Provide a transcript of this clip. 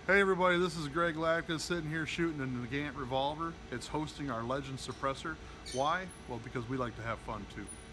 Hey everybody, this is Greg Latka sitting here shooting a Nagant Revolver. It's hosting our Legend Suppressor. Why? Well, because we like to have fun too.